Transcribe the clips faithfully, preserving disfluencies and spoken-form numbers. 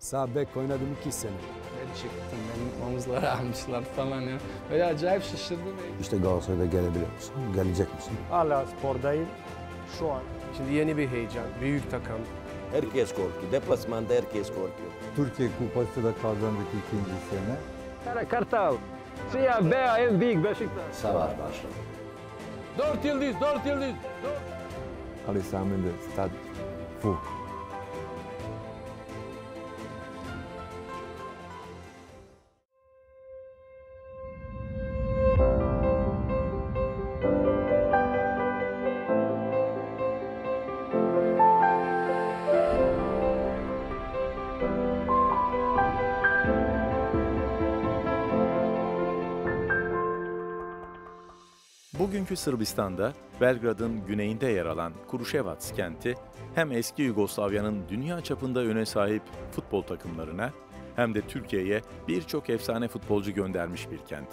Sağ bek oynadım iki sene. Ben çıktım, benim omuzları almışlar falan ya. Böyle acayip şaşırdım. İşte Galatasaray'da gelebiliyor musun? Gelecek misin? Hala spordayım şu an. Şimdi yeni bir heyecan, büyük takım. Herkes korkuyor. Deplasmanda herkes korkuyor. Türkiye Kupası da kazandık ikinci sene. Kara Kartal, siyah beyaz en büyük Beşiktaş. Savaş başladı. Dört yıldız, dört yıldız. Dört. Ali Sami de stad full. Bugünkü Sırbistan'da Belgrad'ın güneyinde yer alan Kruševac kenti hem eski Yugoslavya'nın dünya çapında öne sahip futbol takımlarına hem de Türkiye'ye birçok efsane futbolcu göndermiş bir kent.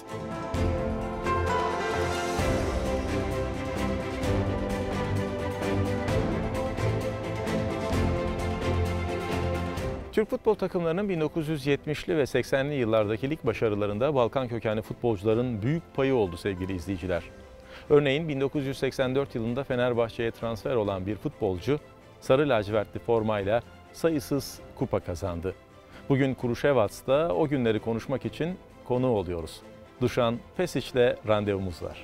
Türk futbol takımlarının bin dokuz yüz yetmişli ve seksenli yıllardaki lig başarılarında Balkan kökenli futbolcuların büyük payı oldu sevgili izleyiciler. Örneğin bin dokuz yüz seksen dört yılında Fenerbahçe'ye transfer olan bir futbolcu sarı lacivertli formayla sayısız kupa kazandı. Bugün Kruševac'ta o günleri konuşmak için konuğu oluyoruz. Dušan Pešić'le randevumuz var.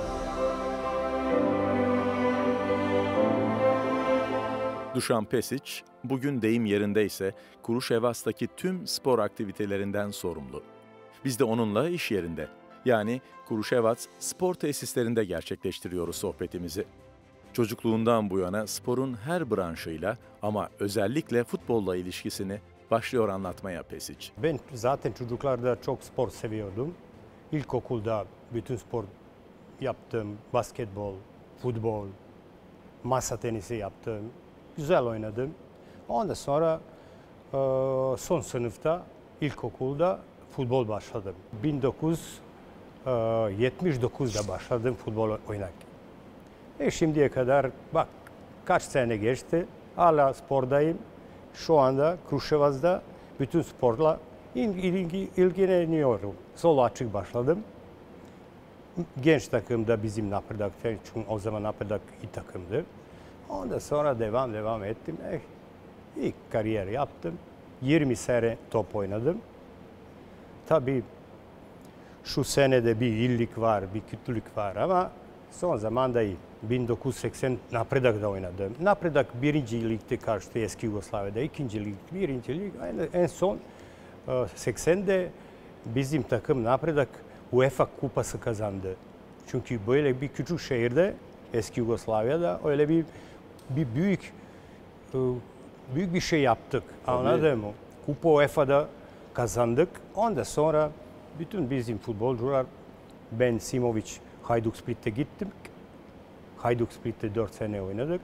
Dušan Pešić, bugün deyim yerindeyse Kruševac'taki tüm spor aktivitelerinden sorumlu. Biz de onunla iş yerinde, yani Kruševac spor tesislerinde gerçekleştiriyoruz sohbetimizi. Çocukluğundan bu yana sporun her branşıyla ama özellikle futbolla ilişkisini başlıyor anlatmaya Pešić. Ben zaten çocuklarda çok spor seviyordum. İlkokulda bütün spor yaptım. Basketbol, futbol, masa tenisi yaptım. Güzel oynadım. Ondan sonra son sınıfta ilkokulda futbol başladım. bin dokuz yüz yetmiş dokuzda başladım futbol oynarken. E şimdiye kadar bak kaç sene geçti. Hala spordayım. Şu anda Kruševac'da bütün sporla ilgi, ilgileniyorum. Sol açık başladım. Genç takımda bizim Napırdak, çünkü o zaman Napırdak iyi takımdı. Ondan sonra devam devam ettim. Eh, ilk kariyer yaptım. yirmi sene top oynadım. Tabii şu senede bir iyilik var, bir kötülük var ama son zamanda iyi. bin dokuz yüz seksen Napredak'da oynadım. Napredak birinci ligde karşıtı eski Yugoslavya'da, ikinci lig, birinci lig. En son seksende bizim takım Napredak UEFA kupası kazandı. Çünkü böyle bir küçük şehirde eski Yugoslavya'da öyle bir bir büyük büyük bir şey yaptık. Anladın mı? Kupa UEFA'da kazandık. Ondan sonra bütün bizim futbolcular, ben Simović, Hajduk Split'e gittim. Hajduk Split'te dört sene oynadık.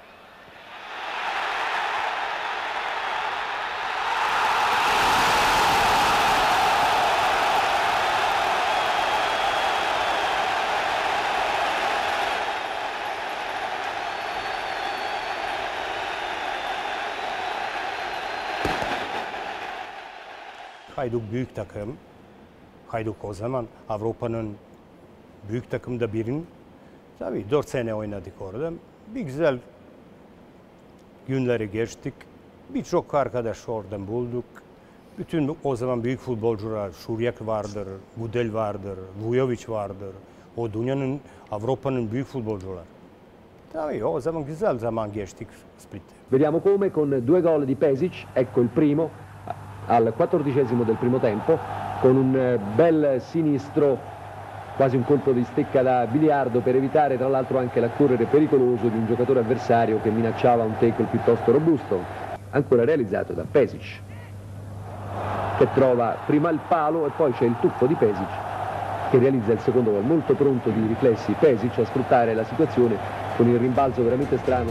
Hajduk büyük takım. Hajduk o zaman Avrupa'nın büyük takımda birin. Tabii dört sene oynadık orada. Bir güzel günleri geçtik. Birçok arkadaş oradan bulduk. Bütün o zaman büyük futbolcular, Šurjak vardır, Gudel vardır, Vujović vardır. O dünyanın, Avrupa'nın büyük futbolcular. Tabii o zaman güzel zaman geçtik Split'te. Vediamo come con due gol di Pešić, ecco il primo, al quattordicesimo del primo tempo, con un bel sinistro, quasi un colpo di stecca da biliardo per evitare tra l'altro anche l'accorrere pericoloso di un giocatore avversario che minacciava un tackle piuttosto robusto, ancora realizzato da Pešić, che trova prima il palo e poi c'è il tuffo di Pešić che realizza il secondo gol. Molto pronto di riflessi Pešić a sfruttare la situazione con il rimbalzo veramente strano.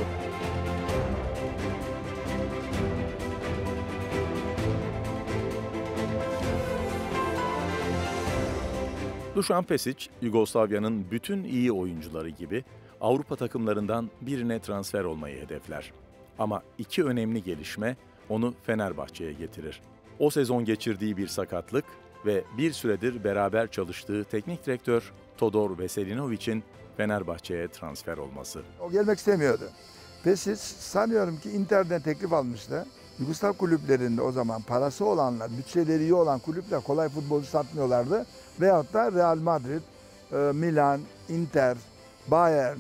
Dušan Pešić, Yugoslavya'nın bütün iyi oyuncuları gibi Avrupa takımlarından birine transfer olmayı hedefler. Ama iki önemli gelişme onu Fenerbahçe'ye getirir. O sezon geçirdiği bir sakatlık ve bir süredir beraber çalıştığı teknik direktör Todor Veselinovic'in Fenerbahçe'ye transfer olması. O gelmek istemiyordu. Pesic sanıyorum ki Inter'den teklif almıştı. Yugoslav kulüplerinde o zaman parası olanlar, bütçeleri iyi olan kulüpler kolay futbolcu satmıyorlardı. Veyahut da Real Madrid, Milan, Inter, Bayern,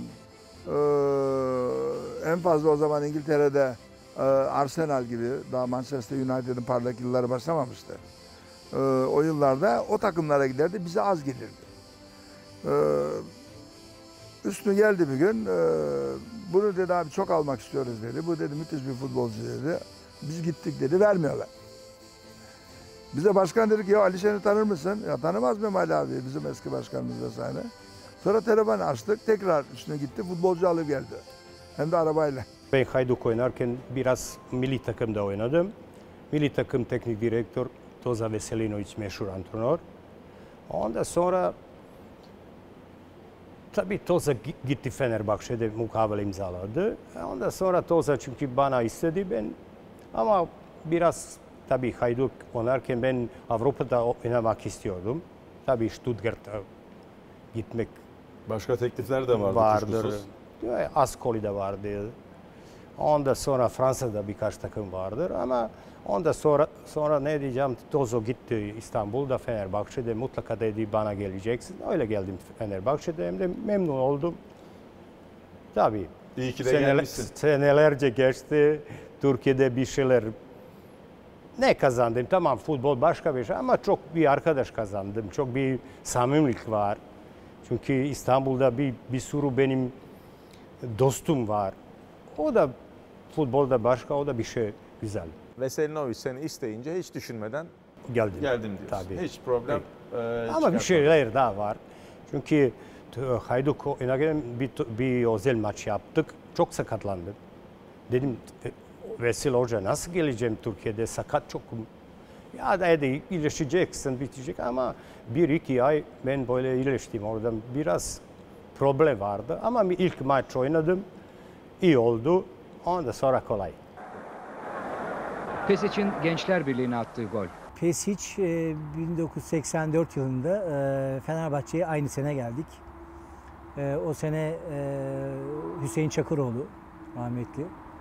en fazla o zaman İngiltere'de Arsenal gibi, daha Manchester United'ın parlak yılları başlamamıştı. O yıllarda o takımlara giderdi, bize az gelirdi. Üstüne geldi bir gün, bunu dedi abi çok almak istiyoruz dedi. Bu dedi müthiş bir futbolcu dedi. Biz gittik dedi, vermiyorlar. Bize başkan dedi ki ya Alişen'i tanır mısın? Ya tanımaz mıyım Ali abi, bizim eski başkanımız vesaire. Sonra telefon açtık, tekrar üstüne gitti, futbolcu alıp geldi. Hem de arabayla. Ben Hajduk oynarken biraz milli takımda oynadım. Milli takım teknik direktör Toza Veselinovic meşhur antrenör. Ondan sonra tabii Toza gitti Fenerbahçe'de mukavele imzaladı. Ondan sonra Toza çünkü bana istedi ben ama biraz tabii Hajduk oynarken ben Avrupa'da oynamak istiyordum. Tabii Stuttgart'a gitmek Başka teklifler de vardı vardır. kuşkusuz. Ascoli'de vardı. Ondan sonra Fransa'da birkaç takım vardır ama ondan sonra sonra ne diyeceğim, Tozo gitti İstanbul'da Fenerbahçe'de mutlaka dedi bana geleceksin. Öyle geldim Fenerbahçe'de hem de memnun oldum. Tabii. İyi ki de Seneler, gelmişsin. senelerce geçti. Türkiye'de bir şeyler ne kazandım? Tamam futbol başka bir şey ama çok bir arkadaş kazandım. Çok bir samimilik var. Çünkü İstanbul'da bir, bir sürü benim dostum var. O da futbolda başka, o da bir şey güzel. Veselinovic seni isteyince hiç düşünmeden Geldim. geldim diyorsun. Tabii. Hiç problem e, Ama bir çıkartmadın. şeyler daha var. Çünkü Hajduk oynarken bir, bir özel maç yaptık. Çok sakatlandım. Dedim Vesil Hoca nasıl geleceğim Türkiye'de, sakat çok. Ya da hadi iyileşeceksin, bitecek ama bir iki ay ben böyle iyileştim. Orada biraz problem vardı ama ilk maç oynadım. İyi oldu. Ondan sonra kolay. Pesic'in Gençler Birliği'ne attığı gol. Pesic bin dokuz yüz seksen dört yılında Fenerbahçe'ye aynı sene geldik. O sene Hüseyin Çakıroğlu rahmetli,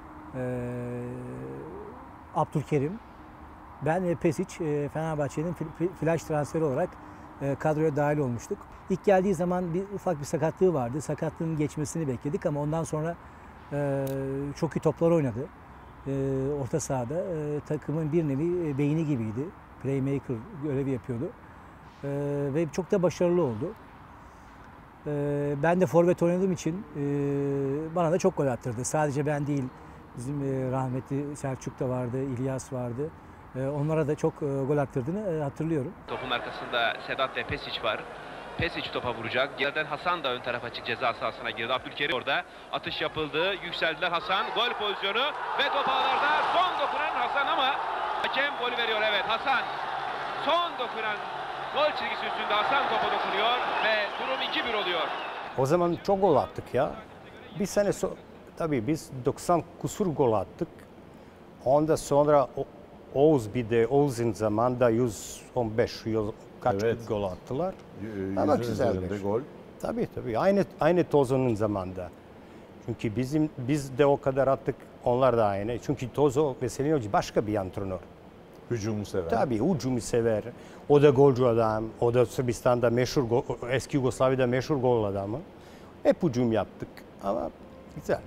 Abdülkerim, ben ve Pesic Fenerbahçe'nin flash transferi olarak kadroya dahil olmuştuk. İlk geldiği zaman bir ufak bir sakatlığı vardı. Sakatlığın geçmesini bekledik ama ondan sonra çok iyi toplar oynadı. Orta sahada takımın bir nevi beyni gibiydi. Playmaker görevi yapıyordu. Ve çok da başarılı oldu. Ben de forvet oynadığım için bana da çok gol attırdı. Sadece ben değil, bizim rahmetli Selçuk da vardı, İlyas vardı. Onlara da çok gol attırdığını hatırlıyorum. Topun arkasında Sedat ve Pesic var. Pesic topa vuracak. Geriden Hasan da ön tarafa açık ceza sahasına girdi. Abdülkerim orada. Atış yapıldı. Yükseldiler Hasan. Gol pozisyonu ve top ağlarda. Son dokunan Hasan ama hakem golü veriyor. Evet Hasan. Son dokunan gol çizgisi üstünde Hasan topa dokunuyor ve durum iki bir oluyor. O zaman çok gol attık ya. Bir sene so tabii biz doksan kusur gol attık. Ondan sonra Oğuz bir de Oğuz'un zamanında yüz on beş yıl kaç evet. gol attılar. Y Ama güzel gol. Tabii tabii. Aynı aynı Tozo'nun zamanında. Çünkü bizim biz de o kadar attık, onlar da aynı. Çünkü Tozo Veselinovic başka bir antrenör. Hücumu sever. Tabii hücumu sever. O da golcü adam. O da Sırbistan'da meşhur, eski Yugoslavya'da meşhur gol adamı. Hep hücum yaptık ama güzel.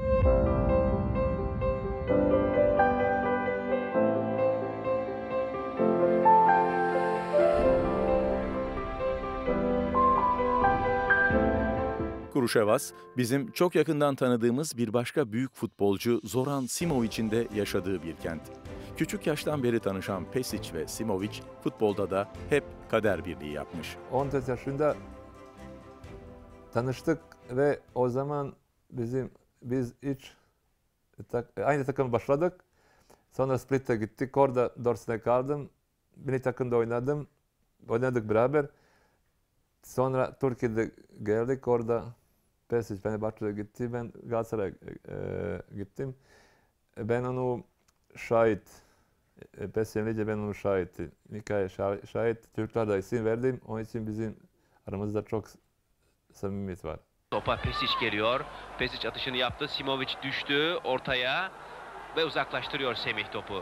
Kuruşevas, bizim çok yakından tanıdığımız bir başka büyük futbolcu Zoran Simovic'in de yaşadığı bir kent. Küçük yaştan beri tanışan Pesic ve Simovic futbolda da hep kader birliği yapmış. on dört yaşında tanıştık ve o zaman bizim biz hiç tak, aynı takım başladık. Sonra Split'e gittik. Orada dört sene kaldım. Milli takımda oynadım. Oynadık beraber. Sonra Türkiye'de geldik. Orada Pesic Fenerbahçe'ye gitti. Ben Galatasaray'a e, gittim. Ben onu şahit. Beş sene önce ben onun şahidi. Mikail şahit, şahit. Türkler de isim verdim. Onun için bizim aramızda çok samimiyet var. Topa Pesic geliyor. Pesic atışını yaptı. Simovic düştü ortaya ve uzaklaştırıyor Semih topu.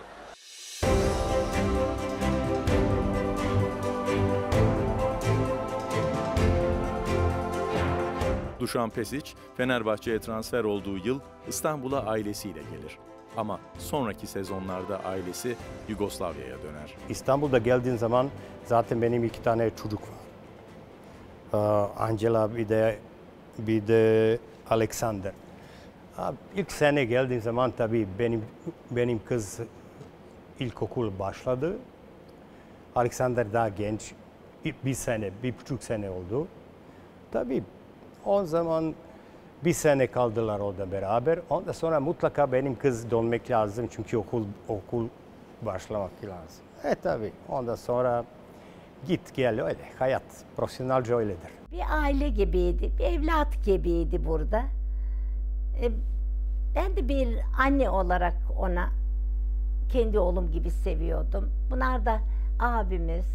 Dušan Pesic, Fenerbahçe'ye transfer olduğu yıl İstanbul'a ailesiyle gelir. Ama sonraki sezonlarda ailesi Yugoslavya'ya döner. İstanbul'da geldiğin zaman zaten benim iki tane çocuk var. Ee, Angela bir de bir de Alexander. Abi, ilk sene geldiğin zaman tabii benim benim kız ilkokul başladı. Alexander daha genç. Bir sene, bir buçuk sene oldu. Tabii o zaman bir sene kaldılar orada beraber. Ondan sonra mutlaka benim kız dönmek lazım çünkü okul okul başlamak lazım. E tabii ondan sonra git gel öyle. Hayat profesyonelce öyledir. Bir aile gibiydi, bir evlat gibiydi burada. E, ben de bir anne olarak ona kendi oğlum gibi seviyordum. Bunlar da abimiz.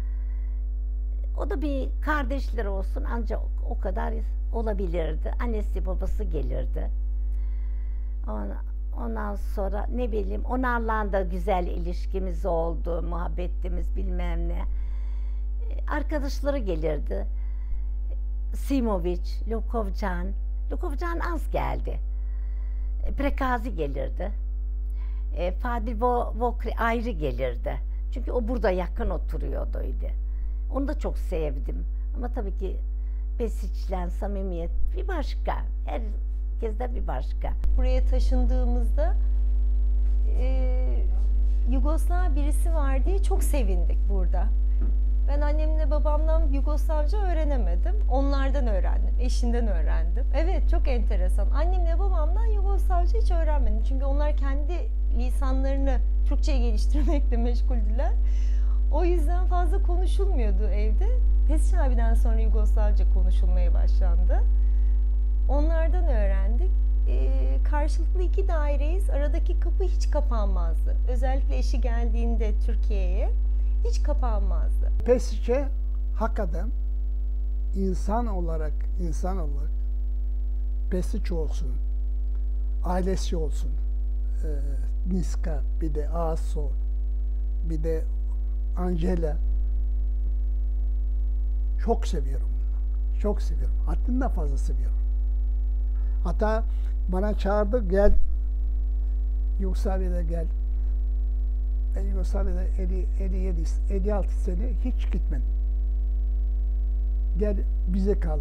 O da bir kardeşler olsun ancak o kadar olabilirdi. Annesi babası gelirdi. Ondan sonra ne bileyim onlarla da güzel ilişkimiz oldu, muhabbetimiz bilmem ne. Arkadaşları gelirdi. Simovic, Lukovcan. Lukovcan az geldi. Prekazi gelirdi. E, Fadil Vokri ayrı gelirdi. Çünkü o burada yakın oturuyordu. Onu da çok sevdim. Ama tabii ki Pesic'le samimiyet bir başka. Herkeste bir başka. Buraya taşındığımızda e, Yugoslav birisi var diye çok sevindik burada. Ben annemle babamdan Yugoslavca öğrenemedim. Onlardan öğrendim, eşinden öğrendim. Evet, çok enteresan. Annemle babamdan Yugoslavca hiç öğrenmedim. Çünkü onlar kendi lisanlarını Türkçe'ye geliştirmekle meşguldüler. O yüzden fazla konuşulmuyordu evde. Pesic abiden sonra Yugoslavca konuşulmaya başlandı. Onlardan öğrendik. Ee, karşılıklı iki daireyiz. Aradaki kapı hiç kapanmazdı. Özellikle eşi geldiğinde Türkiye'ye hiç kapanmazdı. Pesic'e hakikaten insan olarak, insan olarak Pesic olsun, ailesi olsun, e, Niska, bir de Aso, bir de Angela, çok seviyorum. Çok seviyorum. Haddinden fazla seviyorum. Hatta bana çağırdı, gel Yugoslavya'da gel. Ben Yugoslavya'da elli yedi, elli altı sene hiç gitmedim. Gel bize kal.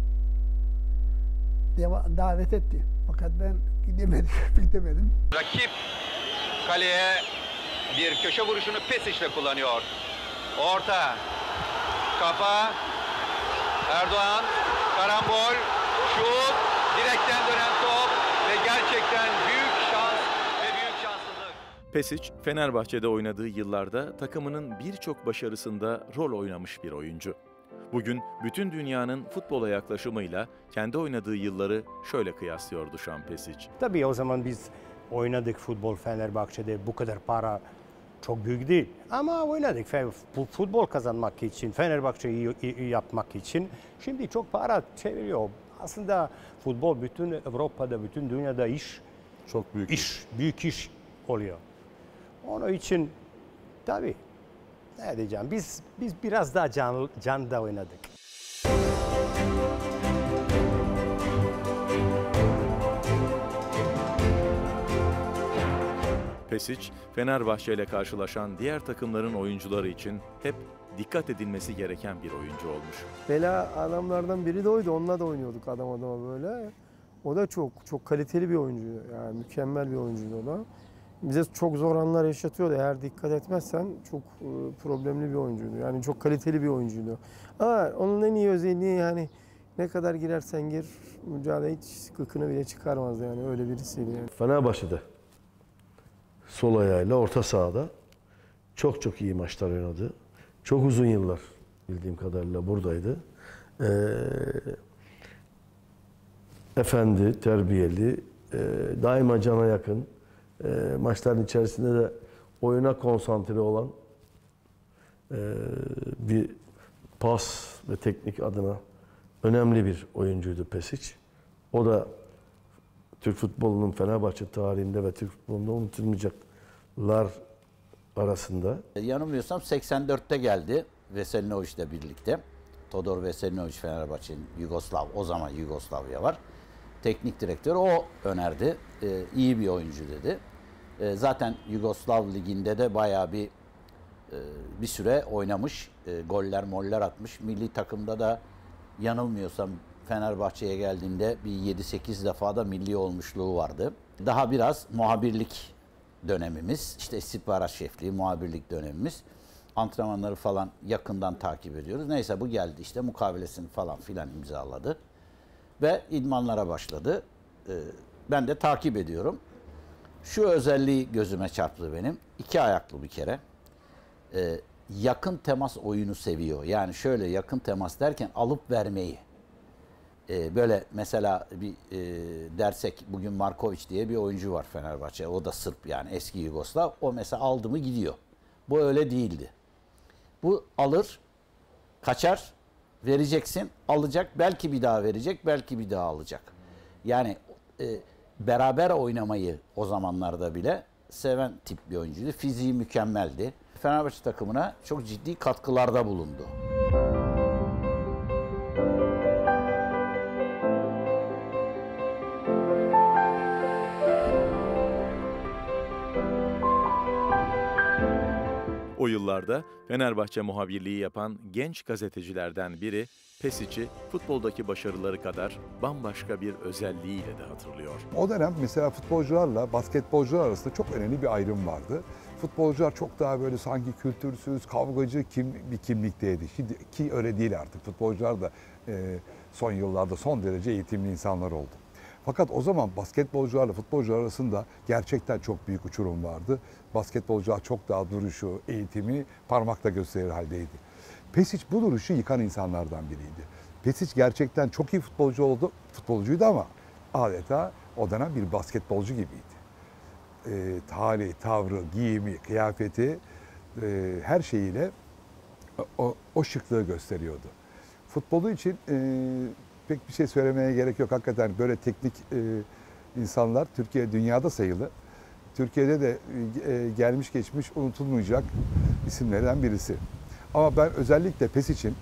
Deva, davet etti. Fakat ben gidemedim. gidemedim. Rakip kaleye bir köşe vuruşunu Pesic'le kullanıyor. Orta, kafa, Erdoğan, karambol, şut, direkten dönen top ve gerçekten büyük şans ve büyük şanssızlık. Pesic, Fenerbahçe'de oynadığı yıllarda takımının birçok başarısında rol oynamış bir oyuncu. Bugün bütün dünyanın futbola yaklaşımıyla kendi oynadığı yılları şöyle kıyaslıyor Dušan Pesic. Tabii o zaman biz oynadık futbol Fenerbahçe'de, bu kadar para çok büyük değil. Ama oynadık futbol kazanmak için, Fenerbahçe'yi yapmak için. Şimdi çok para çeviriyor. Aslında futbol bütün Avrupa'da, bütün dünyada iş, çok büyük iş, büyük iş oluyor. Onun için tabii ne diyeceğim, biz biz biraz daha can, canda oynadık. Pesic, Fenerbahçe ile karşılaşan diğer takımların oyuncuları için hep dikkat edilmesi gereken bir oyuncu olmuş. Bela adamlardan biri de oydu. Onunla da oynuyorduk adam adama böyle. O da çok çok kaliteli bir oyuncu. Yani mükemmel bir oyuncuydu o da. Bize çok zor anlar yaşatıyordu. Eğer dikkat etmezsen çok problemli bir oyuncuydu. Yani çok kaliteli bir oyuncuydu. Ama onun en iyi özelliği yani ne kadar girersen gir mücadele hiç kıkını bile çıkarmazdı yani öyle birisiydi. Yani. Fenerbahçe'de sol ayağıyla orta sahada çok çok iyi maçlar oynadı. Çok uzun yıllar bildiğim kadarıyla buradaydı. Ee, efendi, terbiyeli, e, daima cana yakın, e, maçların içerisinde de oyuna konsantre olan e, bir pas ve teknik adına önemli bir oyuncuydu Pesic. O da Türk futbolunun Fenerbahçe tarihinde ve Türk futbolunda unutulmayacaklar arasında. Yanılmıyorsam seksen dörtte geldi Veselinoviç'le birlikte. Todor Veselinović Fenerbahçe'nin Yugoslav, o zaman Yugoslavya var. Teknik direktör o önerdi. Ee, iyi bir oyuncu dedi. Ee, zaten Yugoslav liginde de bayağı bir e, bir süre oynamış. E, goller moller atmış. Milli takımda da yanılmıyorsam Fenerbahçe'ye geldiğinde bir yedi sekiz defa da milli olmuşluğu vardı. Daha biraz muhabirlik dönemimiz, işte istihbarat şefliği, muhabirlik dönemimiz. Antrenmanları falan yakından takip ediyoruz. Neyse bu geldi işte mukavelesini falan filan imzaladı. Ve idmanlara başladı. Ee, ben de takip ediyorum. Şu özelliği gözüme çarptı benim. İki ayaklı bir kere. Ee, yakın temas oyunu seviyor. Yani şöyle yakın temas derken alıp vermeyi. Ee, böyle mesela bir e, dersek bugün Marković diye bir oyuncu var Fenerbahçe. O da Sırp yani eski Yugoslav. O mesela aldı mı gidiyor. Bu öyle değildi. Bu alır, kaçar, vereceksin, alacak, belki bir daha verecek, belki bir daha alacak. Yani e, beraber oynamayı o zamanlarda bile seven tip bir oyuncuydu. Fiziği mükemmeldi. Fenerbahçe takımına çok ciddi katkılarda bulundu. O yıllarda Fenerbahçe muhabirliği yapan genç gazetecilerden biri Pesic'i futboldaki başarıları kadar bambaşka bir özelliğiyle de hatırlıyor. O dönem mesela futbolcularla basketbolcular arasında çok önemli bir ayrım vardı. Futbolcular çok daha böyle sanki kültürsüz, kavgacı kim, bir kimlikteydi. Şimdi, ki öyle değil artık. Futbolcular da e, son yıllarda son derece eğitimli insanlar oldu. Fakat o zaman basketbolcularla futbolcular arasında gerçekten çok büyük uçurum vardı. Basketbolcular çok daha duruşu, eğitimi parmakla gösterir haldeydi. Pesic bu duruşu yıkan insanlardan biriydi. Pesic gerçekten çok iyi futbolcu oldu, futbolcuydu ama adeta o dönem bir basketbolcu gibiydi. E, hali, tavrı, giyimi, kıyafeti e, her şeyiyle o, o şıklığı gösteriyordu. Futbolu için e, pek bir şey söylemeye gerek yok. Hakikaten böyle teknik e, insanlar Türkiye dünyada sayılı. Türkiye'de de e, gelmiş geçmiş unutulmayacak isimlerden birisi. Ama ben özellikle Pesic'in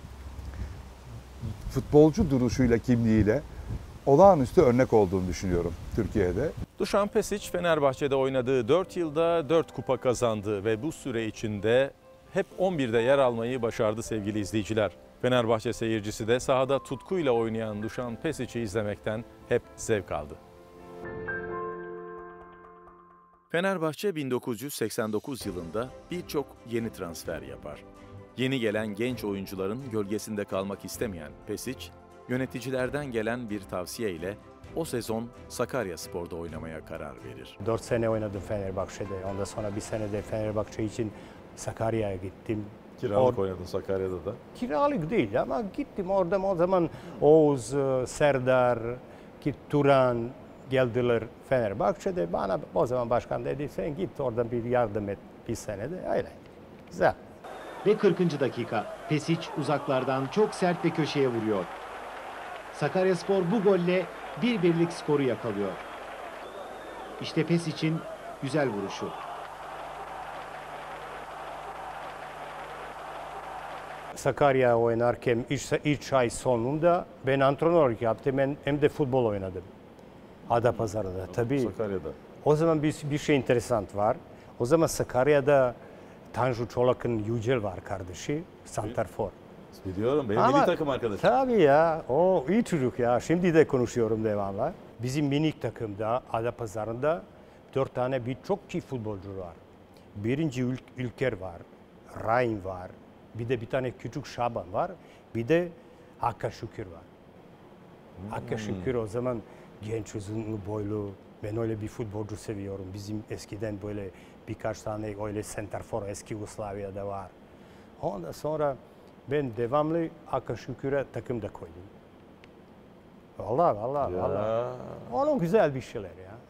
futbolcu duruşuyla, kimliğiyle olağanüstü örnek olduğunu düşünüyorum Türkiye'de. Dušan Pesic Fenerbahçe'de oynadığı dört yılda dört kupa kazandı ve bu süre içinde hep on birde yer almayı başardı sevgili izleyiciler. Fenerbahçe seyircisi de sahada tutkuyla oynayan Dušan Pesic'i izlemekten hep zevk aldı. Fenerbahçe bin dokuz yüz seksen dokuz yılında birçok yeni transfer yapar. Yeni gelen genç oyuncuların gölgesinde kalmak istemeyen Pesic, yöneticilerden gelen bir tavsiye ile o sezon Sakaryaspor'da oynamaya karar verir. Dört sene oynadım Fenerbahçe'de. Ondan sonra bir sene de Fenerbahçe için Sakarya'ya gittim. Kiralık Or oynadın Sakarya'da da. Kiralık değil ama gittim orada o zaman Oğuz, Serdar, Turan geldiler Fenerbahçe'de. Bana o zaman başkan dedi sen git oradan bir yardım et bir senede. Öyle. Güzel. Ve kırkıncı dakika. Pesic uzaklardan çok sert bir köşeye vuruyor. Sakaryaspor bu golle bir birlik skoru yakalıyor. İşte Pesic'in güzel vuruşu. Sakarya oynarken üç ay sonunda ben antrenörlük yaptım hem de futbol oynadım. Adapazarı'da tabii. Sakarya'da. O zaman bir, bir şey interesant var. O zaman Sakarya'da Tanju Çolak'ın Yücel var kardeşi, santrfor. Biliyorum, benim Ama, milli takım arkadaşım. Tabii ya, o iyi çocuk ya. Şimdi de konuşuyorum devamlı. Bizim minik takımda, Adapazarı'nda dört tane bir çok iyi futbolcu var. Birinci Ül Ülker var, Rain var, bir de bir tane küçük Şaban var, bir de Hakan Şükür var. Hmm. Hakan Şükür o zaman genç, uzun boylu, ben öyle bir futbolcu seviyorum. Bizim eskiden böyle birkaç tane öyle santrfor eski Yugoslavya'da var. Ondan sonra ben devamlı Hakan Şükür'e takımda koydum. Vallahi vallahi Ya. vallahi. Onun güzel bir şeyler ya.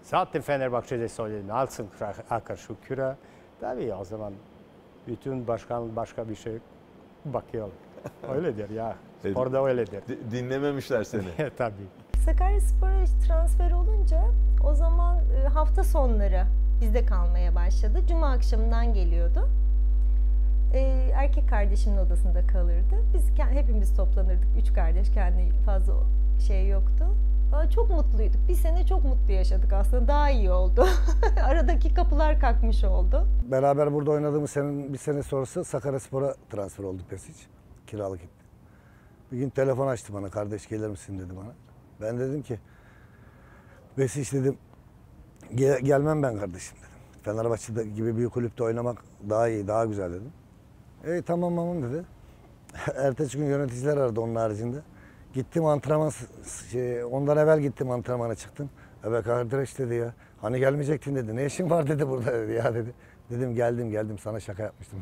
Zaten Fenerbahçe'de söyledim. Alsın Akar Şükür'e. Tabii o zaman bütün başkan başka bir şey bakıyor. Öyledir ya. Sporda öyledir. Dinlememişler seni. Tabii. Sakaryaspor'a transfer olunca o zaman hafta sonları bizde kalmaya başladı. Cuma akşamından geliyordu. Erkek kardeşimin odasında kalırdı. Biz hepimiz toplanırdık. Üç kardeş, kendi fazla şey yoktu. Çok mutluyduk. Bir sene çok mutlu yaşadık aslında. Daha iyi oldu. Aradaki kapılar kalkmış oldu. Beraber burada oynadığımız senenin bir sene sonrası Sakaryaspor'a transfer oldu Pesic. Kiralık gitti. Bir gün telefon açtı bana. Kardeş gelir misin dedi bana. Ben dedim ki Pesic dedim Gel, gelmem ben kardeşim dedim. Fenerbahçe gibi bir kulüpte oynamak daha iyi, daha güzel dedim. E tamam tamam dedi. Ertesi gün yöneticiler aradı onun haricinde. Gittim antrenman, şey, ondan evvel gittim antrenmana çıktım. Evet kardeş dedi ya. Hani gelmeyecektin dedi. Ne işin var dedi burada dedi ya dedi. Dedim geldim geldim sana şaka yapmıştım.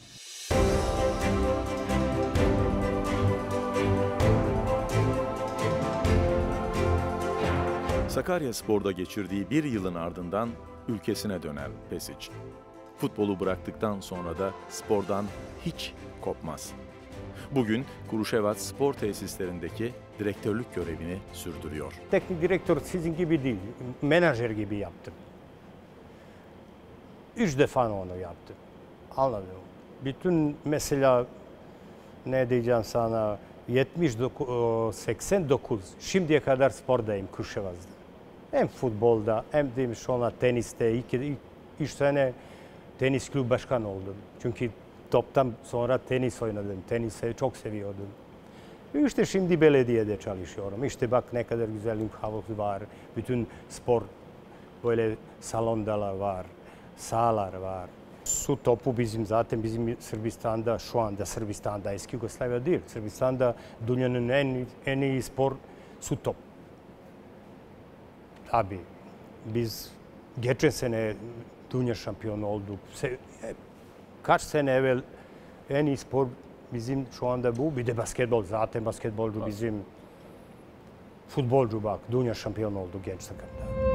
Sakaryaspor'da geçirdiği bir yılın ardından ülkesine döner Pesic. Futbolu bıraktıktan sonra da spordan hiç kopmaz. Bugün Kuruşevat spor tesislerindeki direktörlük görevini sürdürüyor. Teknik direktör sizin gibi değil, menajer gibi yaptım. Üç defa onu yaptım. Anladın mı? Bütün mesela ne diyeceğim sana yetmiş dokuz, seksen dokuz şimdiye kadar spordayım Kuruşevat'da. Hem futbolda hem de sonra teniste iki, üç sene tenis kulübü başkanı oldum. Çünkü toptan sonra tenis oynadım. Tenisi çok seviyordum. İşte şimdi belediyede çalışıyorum. İşte bak ne kadar güzel havası var. Bütün spor böyle salondalar var. Sahalar var. Su topu bizim zaten bizim Sırbistan'da şu anda Sırbistan'da eski Yugoslavya değil. Sırbistan'da dünyanın en, en iyi spor su top. Tabii biz geçen sene dünya şampiyonu olduk. Kaç sene evvel en iyi spor bizim şu anda bu. Bir de basketbol. Zaten basketbolcu evet. Bizim futbolcu bak. Dünya şampiyonu oldu genç takımda.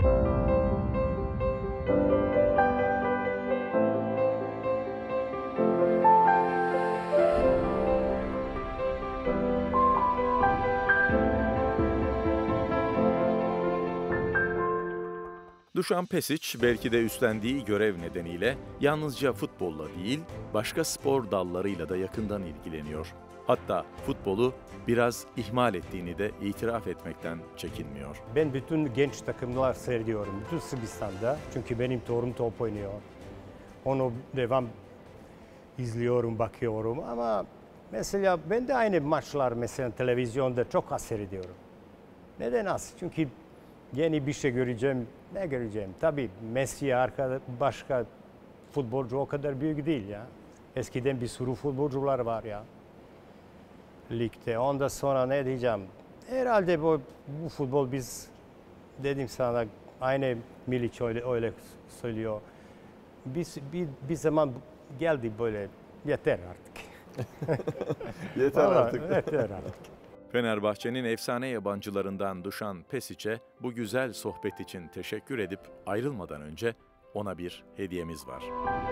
Dušan Pesic belki de üstlendiği görev nedeniyle yalnızca futbolla değil, başka spor dallarıyla da yakından ilgileniyor. Hatta futbolu biraz ihmal ettiğini de itiraf etmekten çekinmiyor. Ben bütün genç takımlar seyrediyorum, bütün Sırbistan'da. Çünkü benim torunum top oynuyor. Onu devam izliyorum, bakıyorum ama mesela ben de aynı maçlar mesela televizyonda çok az seyrediyorum. Neden az? Çünkü yeni bir şey göreceğim. Ne göreceğim? Tabii Messi arkada başka futbolcu o kadar büyük değil ya. Eskiden bir sürü futbolcular var ya. Ligde. Ondan sonra ne diyeceğim? Herhalde bu, bu futbol biz dedim sana aynı Milic öyle, öyle söylüyor. Biz bir, bir zaman geldi böyle yeter artık. yeter artık. Yeter artık. Fenerbahçe'nin efsane yabancılarından Dušan Pesic'e bu güzel sohbet için teşekkür edip ayrılmadan önce ona bir hediyemiz var.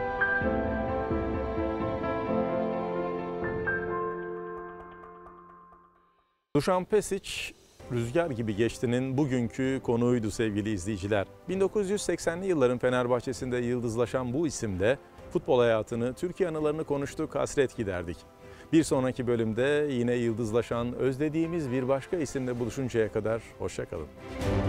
Dušan Pesic, Rüzgar Gibi Geçti'nin bugünkü konuğuydu sevgili izleyiciler. bin dokuz yüz seksenli yılların Fenerbahçe'sinde yıldızlaşan bu isimle futbol hayatını, Türkiye anılarını konuştuk, hasret giderdik. Bir sonraki bölümde yine yıldızlaşan, özlediğimiz bir başka isimle buluşuncaya kadar hoşça kalın.